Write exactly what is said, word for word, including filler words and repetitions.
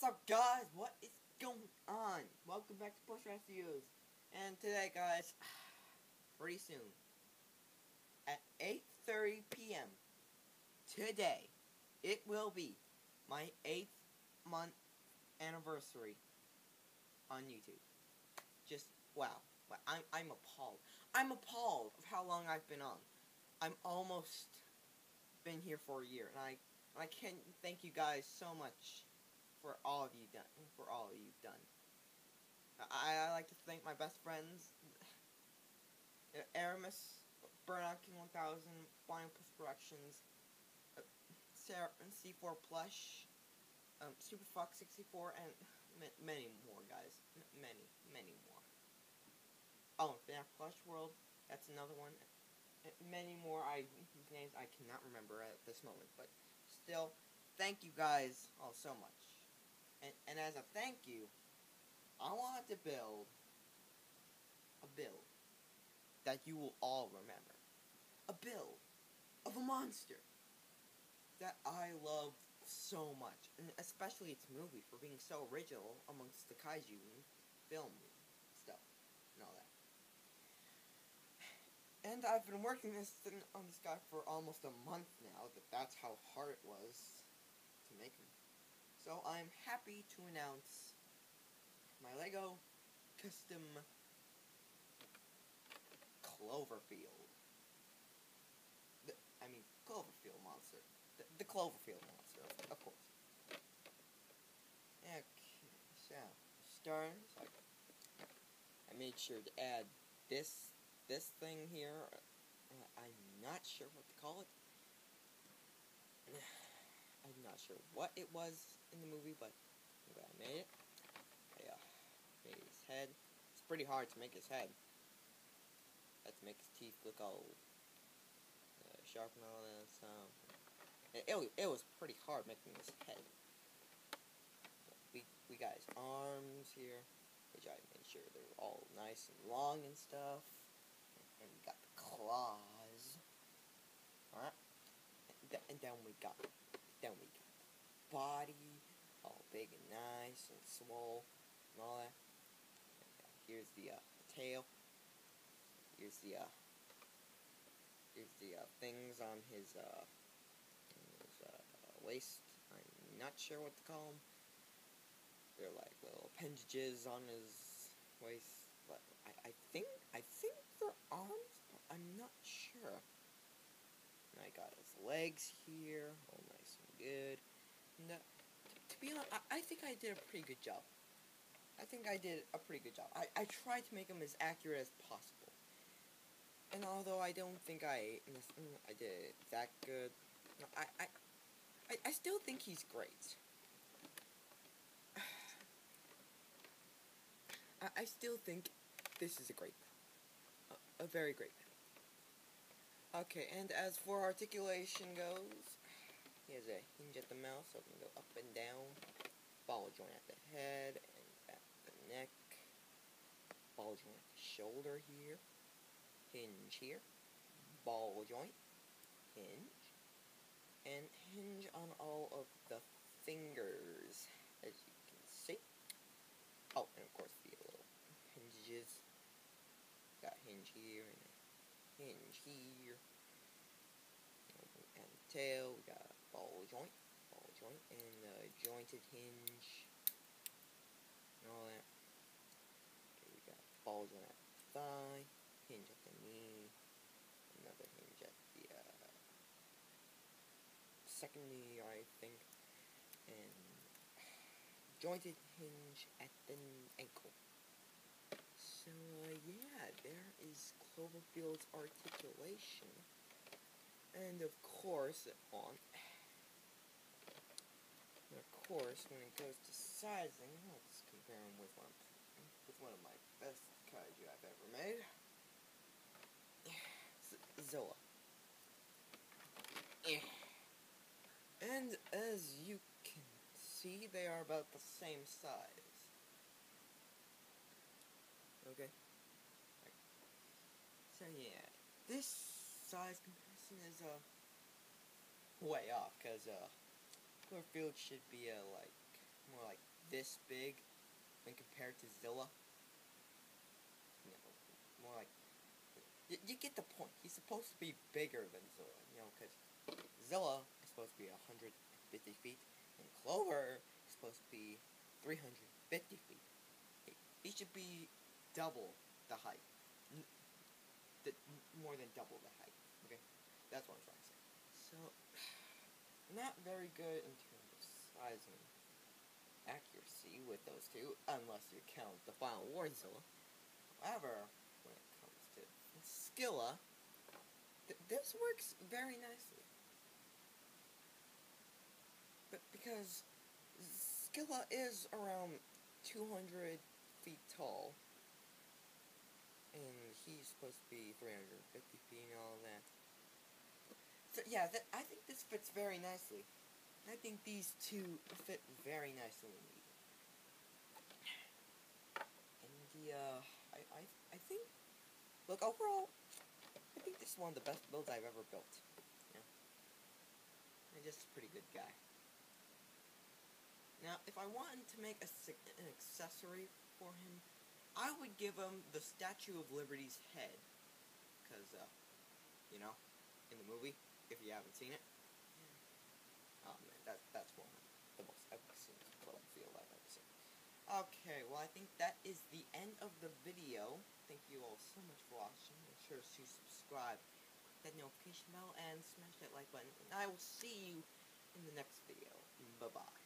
What's up, guys? What is going on? Welcome back to Push Reviews. And today, guys, pretty soon, at eight thirty p m today, it will be my eighth month anniversary on YouTube. Just, wow. I'm, I'm appalled. I'm appalled of how long I've been on. I'm almost been here for a year, and I, I can't thank you guys so much for all of you done for all of you've done. I, I like to thank my best friends, Aramis, Burnout King one thousand, Blind Push Productions, uh, Sarah and C four Plush, um, Super Fox sixty-four, and many more, guys. Many, many more. Oh, F NAF Plush World. That's another one. And many more. I whose names I cannot remember at this moment, but still, thank you guys all so much. And, and as a thank you, I wanted to build a build that you will all remember. A build of a monster that I love so much, and especially its movie for being so original amongst the kaiju film stuff and all that. And I've been working this on this guy for almost a month now, that that's how hard it was to make him. So I'm happy to announce my Lego custom Cloverfield. The, I mean, Cloverfield monster. The, the Cloverfield monster, of course. Okay, so, starting, so I, I made sure to add this, this thing here. Uh, I'm not sure what to call it. I'm not sure what it was in the movie, but I'm glad I made it. I uh, made his head. It's pretty hard to make his head. I had to make his teeth look all uh, sharp and all that stuff. It, it, it was pretty hard making his head. We, we got his arms here, which I made sure they were all nice and long and stuff. And, and we got the claws. Alright. And, th and then we got then we got the body, all big and nice and swole and all that. And here's the uh, tail. Here's the uh, here's the uh, things on his uh, his uh, waist. I'm not sure what to call them. They're like little appendages on his waist, but I, I think I think they're arms, but I'm not sure. And I got his legs here, all nice and good. And, uh, to, to be honest, I, I think I did a pretty good job. I think I did a pretty good job. I, I tried to make him as accurate as possible. And although I don't think I I did it that good, I, I, I, I still think he's great. I, I still think this is a great pen. A, a very great pen. Okay, and as for articulation goes, he has a hinge at the mouth, so it can go up and down. Ball joint at the head and at the neck. Ball joint at the shoulder here. Hinge here. Ball joint. Hinge. And hinge on all of the fingers, as you can see. Oh, and of course the little hinges. Got hinge here and a hinge here. And the tail, we got a ball joint, ball joint, and a jointed hinge, and all that. Okay, we got ball joint at the thigh, hinge at the knee, another hinge at the uh, second knee, I think, and jointed hinge at the ankle. So, uh, yeah, there is Cloverfield's articulation. And of course, on, and of course, when it goes to sizing, let's compare him with one, with one of my best kaiju I've ever made, Zoa. And as you can see, they are about the same size. Okay. So yeah, this size comparison is uh way off, because uh Cloverfield should be uh like more like this big when compared to Zilla. You know, more like, you, you get the point. He's supposed to be bigger than Zilla, you know, because Zilla is supposed to be one hundred fifty feet, and Clover is supposed to be three hundred fifty feet. He, he should be double the height. N the, more than double the height, okay? That's what I'm trying to say. So, not very good in terms of size and accuracy with those two, unless you count the Final Warzilla. However, when it comes to Skilla, th this works very nicely. But because Skilla is around two hundred feet tall, and he's supposed to be three hundred fifty feet and all that. So yeah, th I think this fits very nicely. I think these two fit very nicely indeed. And the, uh, I, I, I think, look, overall, I think this is one of the best builds I've ever built. Yeah. I'm just a pretty good guy. Now, if I wanted to make a, an accessory for him, I would give him the Statue of Liberty's head. Because, uh, you know, in the movie, if you haven't seen it, oh man, that, that's one of the most epic scenes what I feel I've ever seen. Okay, well I think that is the end of the video. Thank you all so much for watching. Make sure to subscribe, click that notification bell, and smash that like button. And I will see you in the next video. Bye-bye.